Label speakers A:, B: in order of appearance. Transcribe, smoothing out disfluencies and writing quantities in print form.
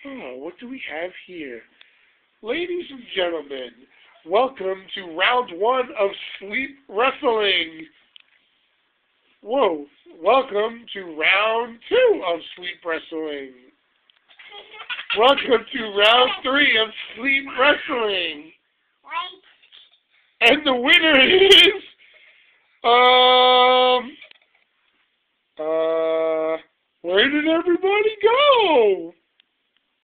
A: Oh, what do we have here? Ladies and gentlemen, welcome to round 1 of Sleep Wrestling. Whoa, welcome to round 2 of Sleep Wrestling. Welcome to round 3 of Sleep Wrestling. And the winner is, where did everybody go?